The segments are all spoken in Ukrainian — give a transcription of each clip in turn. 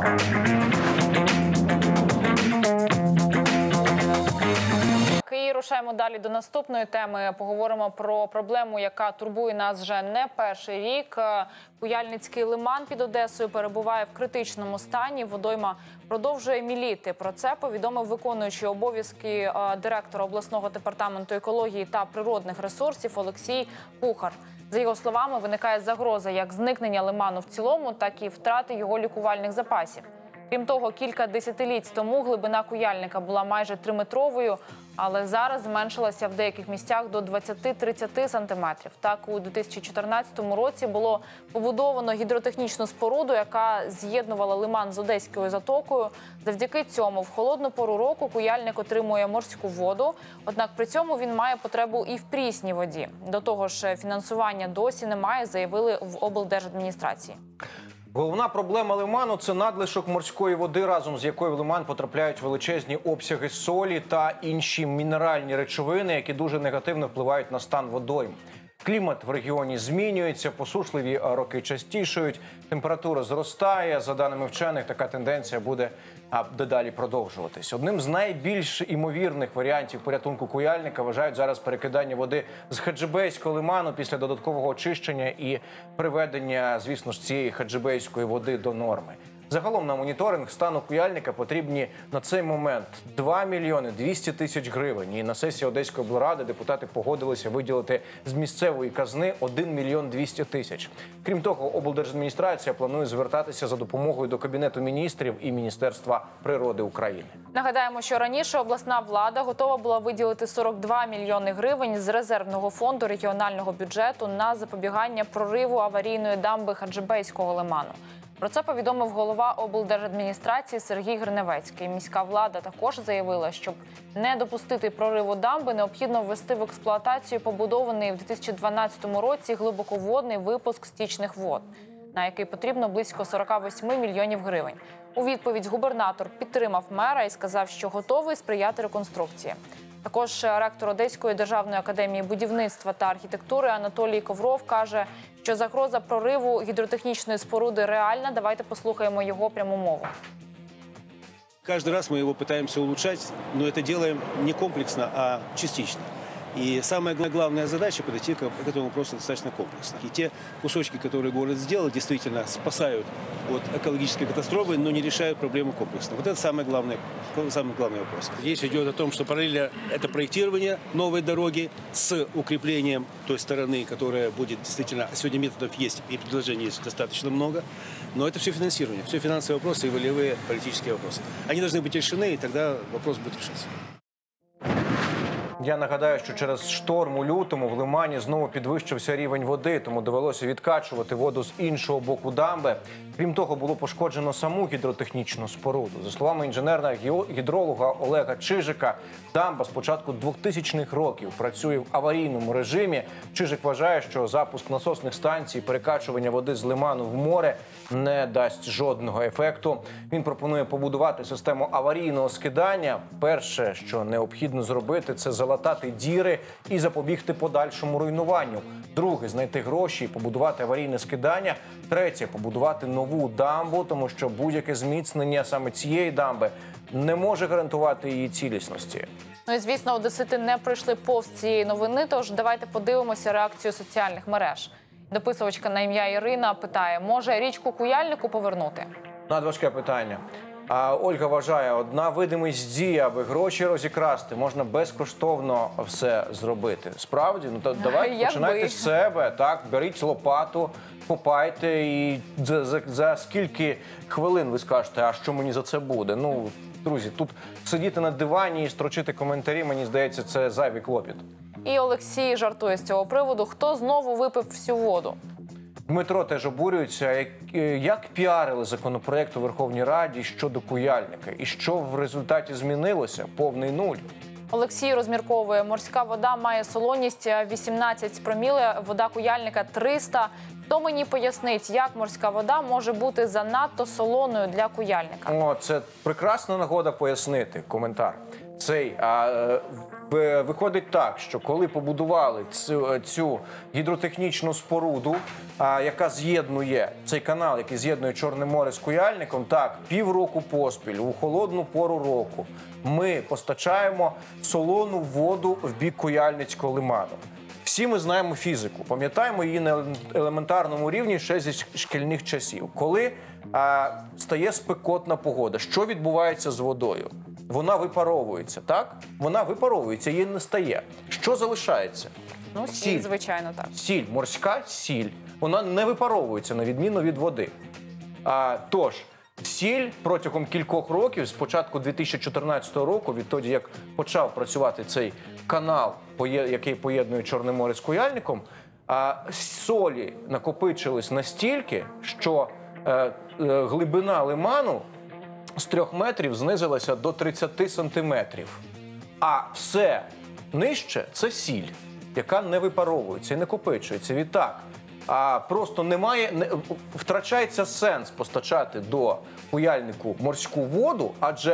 І рушаємо далі до наступної теми. Поговоримо про проблему, яка турбує нас вже не перший рік. Куяльницький лиман під Одесою перебуває в критичному стані. Водойма продовжує міліти. Про це повідомив виконуючий обов'язки директора обласного департаменту екології та природних ресурсів Олексій Кухар. За його словами, виникає загроза як зникнення лиману в цілому, так і втрати його лікувальних запасів. Крім того, кілька десятиліть тому глибина Куяльника була майже 3-метровою, але зараз зменшилася в деяких місцях до 20-30 сантиметрів. Так, у 2014 році було побудовано гідротехнічну споруду, яка з'єднувала лиман з Одеською затокою. Завдяки цьому в холодну пору року Куяльник отримує морську воду, однак при цьому він має потребу і в прісній воді. До того ж, фінансування досі немає, заявили в облдержадміністрації. Головна проблема лиману – це надлишок морської води, разом з якою в лиман потрапляють величезні обсяги солі та інші мінеральні речовини, які дуже негативно впливають на стан водойм. Клімат в регіоні змінюється, посушливі роки частішають, температура зростає. За даними вчених, така тенденція буде дедалі продовжуватись. Одним з найбільш імовірних варіантів порятунку Куяльника вважають зараз перекидання води з Хаджибейського лиману після додаткового очищення і приведення, звісно ж, цієї хаджибейської води до норми. Загалом на моніторинг стану Куяльника потрібні на цей момент 2 мільйони 200 тисяч гривень. І на сесії Одеської облради депутати погодилися виділити з місцевої казни 1 мільйон 200 тисяч. Крім того, облдержадміністрація планує звертатися за допомогою до Кабінету міністрів і Міністерства природи України. Нагадаємо, що раніше обласна влада готова була виділити 42 мільйони гривень з резервного фонду регіонального бюджету на запобігання прориву аварійної дамби Хаджибейського лиману. Про це повідомив голова облдержадміністрації Сергій Гриневецький. Міська влада також заявила, щоб не допустити прориву дамби, необхідно ввести в експлуатацію побудований в 2012 році глибоководний випуск стічних вод, на який потрібно близько 48 мільйонів гривень. У відповідь губернатор підтримав мера і сказав, що готовий сприяти реконструкції. Також ректор Одеської державної академії будівництва та архітектури Анатолій Ковров каже, що загроза прориву гідротехнічної споруди реальна. Давайте послухаємо його пряму мову. Каждый раз мы его пытаемся улучшать, но это делаем не комплексно, а частично. И самая главная задача – подойти к этому вопросу достаточно комплексно. И те кусочки, которые город сделал, действительно спасают от экологической катастрофы, но не решают проблему комплексно. Вот это самый главный вопрос. Речь идет о том, что параллельно это проектирование новой дороги с укреплением той стороны, которая будет действительно… Сегодня методов есть и предложений есть достаточно много, но это все финансирование, все финансовые вопросы и волевые политические вопросы. Они должны быть решены, и тогда вопрос будет решаться. Я нагадаю, що через шторм у лютому в лимані знову підвищився рівень води, тому довелося відкачувати воду з іншого боку дамби. Крім того, було пошкоджено саму гідротехнічну споруду. За словами інженерного гідролога Олега Чижика, дамба з початку 2000-х років працює в аварійному режимі. Чижик вважає, що запуск насосних станцій, перекачування води з лиману в море не дасть жодного ефекту. Він пропонує побудувати систему аварійного скидання. Перше, що необхідно зробити, це залатати діри і запобігти подальшому руйнуванню. Друге – знайти гроші і побудувати аварійне скидання. Третє – побудувати нову дамбу, тому що будь-яке зміцнення саме цієї дамби не може гарантувати її цілісності. Ну і, звісно, одесити не пройшли повз цієї новини, тож давайте подивимося реакцію соціальних мереж. Дописувачка на ім'я Ірина питає, може річку Куяльнику повернути? Надважке питання. А Ольга вважає, одна видимість дії, аби гроші розікрасти, можна безкоштовно все зробити. Справді? Ну, то давайте починайте з себе, так, беріть лопату, копайте і за скільки хвилин ви скажете, а що мені за це буде? Ну, друзі, тут сидіти на дивані і строчити коментарі, мені здається, це зайвий клопіт. І Олексій жартує з цього приводу, хто знову випив всю воду. Дмитро теж обурюється, як піарили законопроект у Верховній Раді щодо Куяльника. І що в результаті змінилося? Повний нуль. Олексій розмірковує, морська вода має солоність 18 проміле, вода Куяльника 300. Хто мені пояснить, як морська вода може бути занадто солоною для Куяльника? О, це прекрасна нагода пояснити коментар. Виходить так, що коли побудували цю гідротехнічну споруду, яка з'єднує цей канал, який з'єднує Чорне море з Куяльником, так, півроку поспіль, у холодну пору року, ми постачаємо солону воду в бік Куяльницького лиману. Всі ми знаємо фізику, пам'ятаємо її на елементарному рівні ще зі шкільних часів. Коли стає спекотна погода, що відбувається з водою? Вона випаровується, так? Вона випаровується, її не стає. Що залишається? Ну, сіль, звичайно, так. Сіль, морська сіль. Вона не випаровується, на відміну від води. Тож, сіль протягом кількох років, з початку 2014 року, відтоді, як почав працювати цей канал, який поєднує Чорне море з Куяльником, солі накопичились настільки, що глибина лиману з 3 метрів знизилася до 30 сантиметрів. А все нижче – це сіль, яка не випаровується і не копичується. Відтак, просто втрачається сенс постачати до Куяльнику морську воду, адже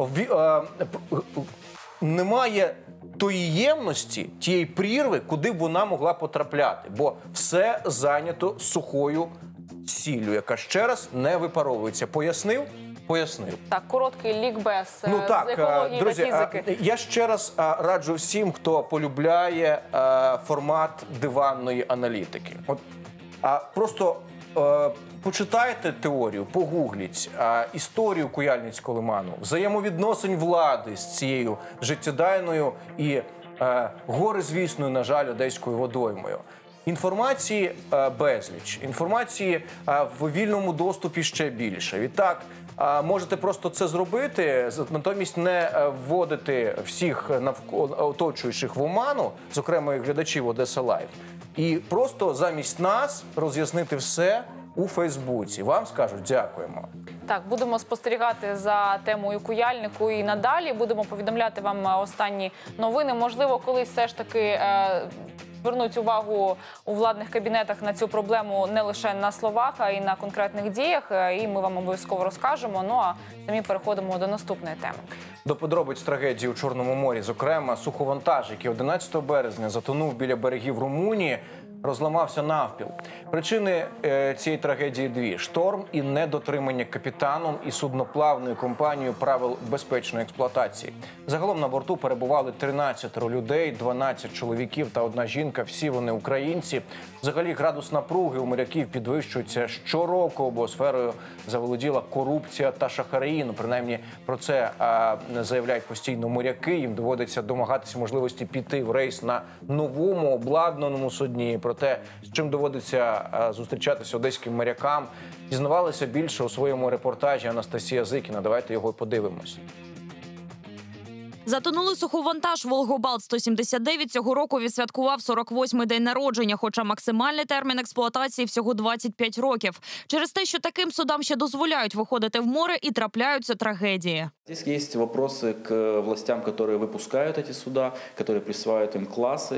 немає тої ємності, тієї прірви, куди б вона могла потрапляти, бо все зайнято сухою сіллю, яка ще раз не випаровується. Пояснив? Пояснив. Так, короткий лікбез з екології друзі, та фізики. Я ще раз раджу всім, хто полюбляє формат диванної аналітики. Просто почитайте теорію, погугліть історію Куяльницького лиману, взаємовідносин влади з цією життєдайною і горизвісною, на жаль, Одеською водоймою. Інформації безліч, інформації в вільному доступі ще більше. Відтак, можете просто це зробити, натомість не вводити всіх оточуючих в оману, зокрема і глядачів Одеса Лайв, і просто замість нас роз'яснити все у Фейсбуці. Вам скажуть дякуємо. Так, будемо спостерігати за темою Куяльнику і надалі. Будемо повідомляти вам останні новини. Можливо, колись все ж таки звернуть увагу у владних кабінетах на цю проблему не лише на словах, а й на конкретних діях. І ми вам обов'язково розкажемо. Ну а самі переходимо до наступної теми. До подробиць трагедії у Чорному морі, зокрема, суховантаж, який 11 березня затонув біля берегів Румунії, розламався навпіл. Причини цієї трагедії дві – шторм і недотримання капітаном і судноплавною компанією правил безпечної експлуатації. Загалом на борту перебували 13 людей, 12 чоловіків та 1 жінка. Всі вони українці. Взагалі градус напруги у моряків підвищується щороку, бо сферою заволоділа корупція та шахраїн. Принаймні про це заявляють постійно моряки. Їм доводиться домагатися можливості піти в рейс на новому обладнаному судні. Про те, з чим доводиться зустрічатися одеським морякам, дізнавалася більше у своєму репортажі Анастасія Зикіна. Давайте його подивимось. Затонули суховантаж «Волгобалт-179» цього року відсвяткував 48-й день народження, хоча максимальний термін експлуатації всього 25 років. Через те, що таким судам ще дозволяють виходити в море, і трапляються трагедії. Здесь есть вопросы к властям, которые выпускают эти суда, которые присваивают им классы,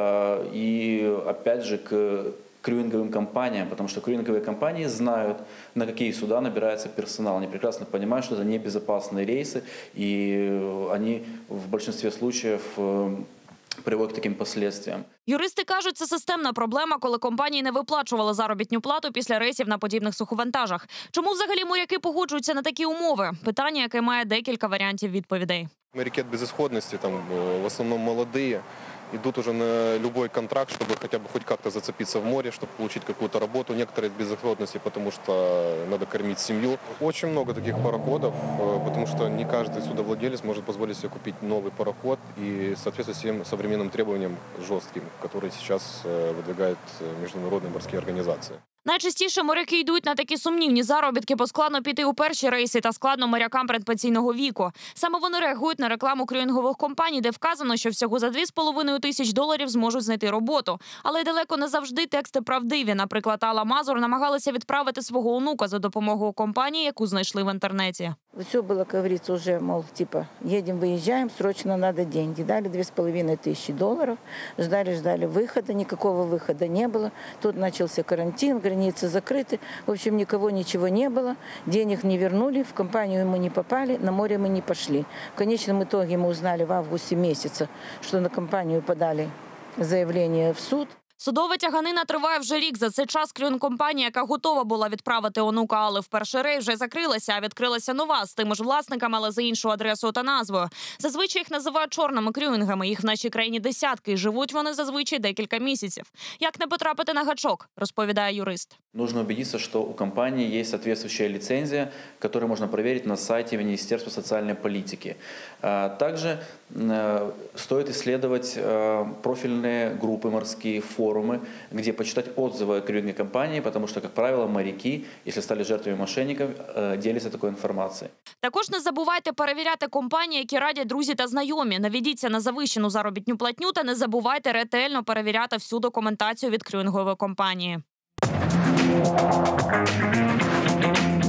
и опять же к крюинговым компаниям, потому что крюинговые компании знают, на какие суда набирается персонал. Они прекрасно понимают, что это небезопасные рейсы, и они в большинстве случаев приводять к таким последствиям. Юристи кажуть, це системна проблема, коли компанії не виплачували заробітну плату після рейсів на подібних суховантажах. Чому взагалі моряки погоджуються на такі умови? Питання, яке має декілька варіантів відповідей. Моряки от безысходности, там в основном молодые, идут уже на любой контракт, чтобы хотя бы хоть как-то зацепиться в море, чтобы получить какую-то работу. Некоторые от безысходности, потому что надо кормить семью. Очень много таких пароходов, потому что не каждый судовладелец может позволить себе купить новый пароход и соответствовать всем современным требованиям жестким, которые сейчас выдвигают международные морские организации. Найчастіше моряки йдуть на такі сумнівні заробітки, бо складно піти у перші рейси та складно морякам предпенсійного віку. Саме вони реагують на рекламу крюїнгових компаній, де вказано, що всього за $2,5 тисячі зможуть знайти роботу. Але й далеко не завжди тексти правдиві. Наприклад, Алла Мазур намагалася відправити свого онука за допомогою компанії, яку знайшли в інтернеті. Все было, как говорится, уже, мол, типа, едем, выезжаем, срочно надо деньги. Дали $2500. Ждали выхода, никакого выхода не было. Тут начался карантин, границы закрыты. В общем, никого, ничего не было. Денег не вернули, в компанию мы не попали, на море мы не пошли. В конечном итоге мы узнали в августе месяце, что на компанию подали заявление в суд. Судова тяганина триває вже рік. За цей час крюїн-компанія, яка готова була відправити онука Алли в перший рейс, вже закрилася, а відкрилася нова з тими ж власниками, але за іншу адресою та назвою. Зазвичай їх називають чорними крюїнгами. Їх в нашій країні десятки, і живуть вони зазвичай декілька місяців. Як не потрапити на гачок, розповідає юрист. Нужно убедиться, что у компании есть соответствующая лицензия, которую можно проверить на сайте Министерства социальной политики. Также стоит исследовать профильные группы морские, форумы, где почитать отзывы о крюинговой компании, потому что, как правило, моряки, если стали жертвами мошенников, делятся такой информацией. Також не забувайте перевіряти компанії, які радять друзі та знайомі. Наведіться на завищену заробітну платню та не забувайте ретельно перевіряти всю документацію від крюїнгової компанії.